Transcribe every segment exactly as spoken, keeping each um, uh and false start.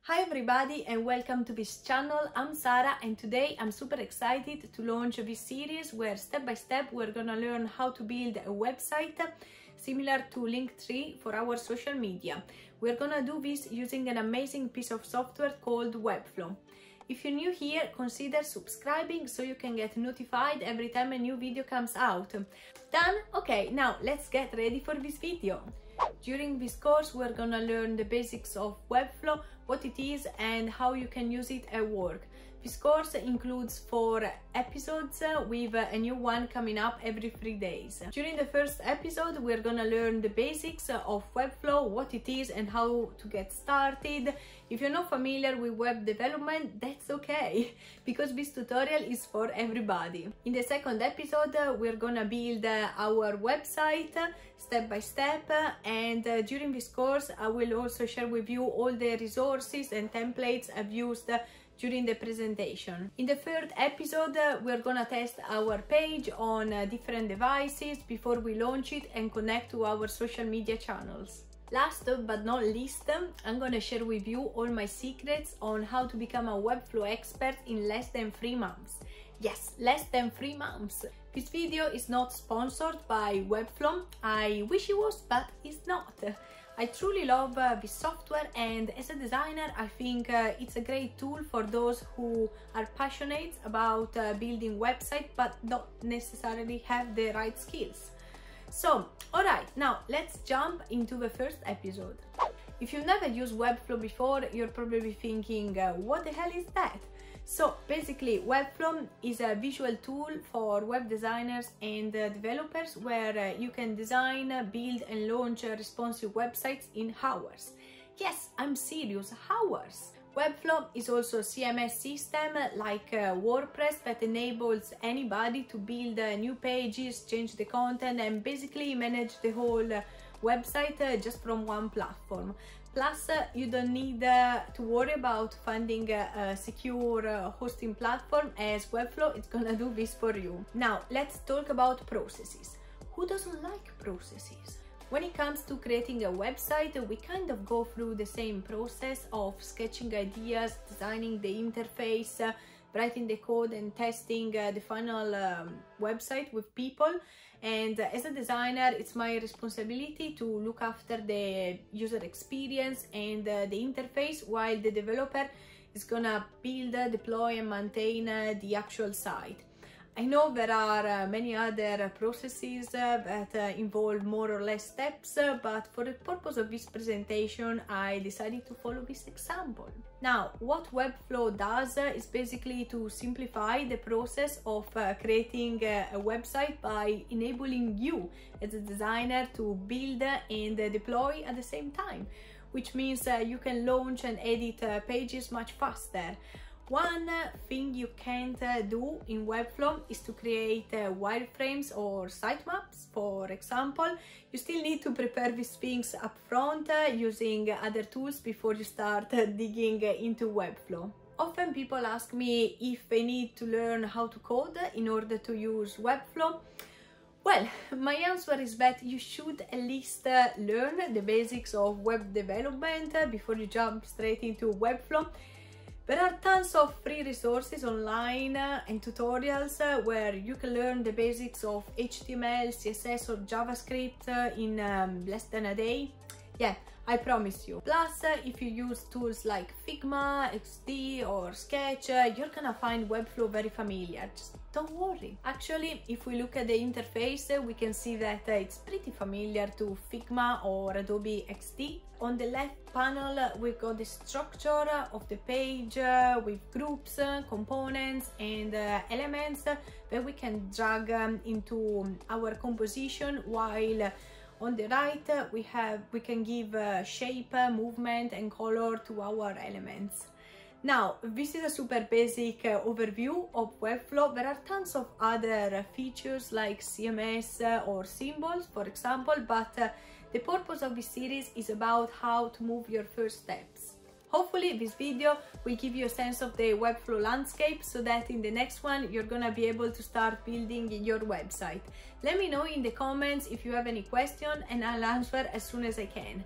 Hi everybody and welcome to this channel. I'm Sara and today I'm super excited to launch this series where step by step we're gonna learn how to build a website similar to Linktree for our social media. We're gonna do this using an amazing piece of software called Webflow. If you're new here, consider subscribing so you can get notified every time a new video comes out. Done? Okay, now let's get ready for this video. During this course, we're gonna learn the basics of Webflow, what it is and how you can use it at work. This course includes four episodes with a new one coming up every three days. During the first episode, we're gonna learn the basics of Webflow, what it is and how to get started. If you're not familiar with web development, that's okay, because this tutorial is for everybody. In the second episode, we're gonna build our website step by step, and during this course, I will also share with you all the resources and templates I've used during the presentation. In the third episode, uh, we're gonna test our page on uh, different devices before we launch it and connect to our social media channels. Last but not least, I'm gonna share with you all my secrets on how to become a Webflow expert in less than three months. Yes, less than three months. This video is not sponsored by Webflow. I wish it was, but it's not. I truly love uh, this software, and as a designer I think uh, it's a great tool for those who are passionate about uh, building websites but don't necessarily have the right skills. So, alright, now let's jump into the first episode. If you've never used Webflow before, you're probably thinking, uh, what the hell is that? So basically, Webflow is a visual tool for web designers and uh, developers where uh, you can design, build and launch uh, responsive websites in hours. Yes, I'm serious, hours! Webflow is also a C M S system like uh, WordPress that enables anybody to build uh, new pages, change the content and basically manage the whole uh, website uh, just from one platform. Plus, uh, you don't need uh, to worry about finding a, a secure uh, hosting platform, as Webflow is gonna do this for you. Now, let's talk about processes. Who doesn't like processes? When it comes to creating a website, we kind of go through the same process of sketching ideas, designing the interface, uh, writing the code and testing uh, the final um, website with people. And uh, as a designer, it's my responsibility to look after the user experience and uh, the interface, while the developer is gonna build, uh, deploy and maintain uh, the actual site. I know there are uh, many other processes uh, that uh, involve more or less steps, uh, but for the purpose of this presentation, I decided to follow this example. Now, what Webflow does uh, is basically to simplify the process of uh, creating uh, a website by enabling you as a designer to build and uh, deploy at the same time, which means uh, you can launch and edit uh, pages much faster. One thing you can't uh, do in Webflow is to create uh, wireframes or sitemaps, for example. You still need to prepare these things up front uh, using other tools before you start uh, digging uh, into Webflow. Often people ask me if they need to learn how to code in order to use Webflow. Well, my answer is that you should at least uh, learn the basics of web development uh, before you jump straight into Webflow. There are tons of free resources online uh, and tutorials uh, where you can learn the basics of H T M L, C S S or JavaScript uh, in um, less than a day. Yeah, I promise you. Plus, uh, if you use tools like Figma, X D or Sketch, uh, you're gonna find Webflow very familiar. Just don't worry. Actually, if we look at the interface, uh, we can see that uh, it's pretty familiar to Figma or Adobe X D. On the left panel, uh, we've got the structure of the page uh, with groups, uh, components and uh, elements uh, that we can drag um, into our composition, while uh, on the right uh, we have we can give uh, shape, uh, movement and color to our elements. Now, this is a super basic uh, overview of Webflow. There are tons of other uh, features like C M S uh, or symbols, for example, but uh, the purpose of this series is about how to move your first steps. Hopefully this video will give you a sense of the Webflow landscape so that in the next one you're gonna be able to start building your website. Let me know in the comments if you have any question and I'll answer as soon as I can.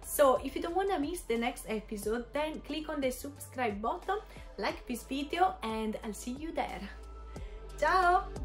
So if you don't want to miss the next episode, then click on the subscribe button, like this video, and I'll see you there. Ciao!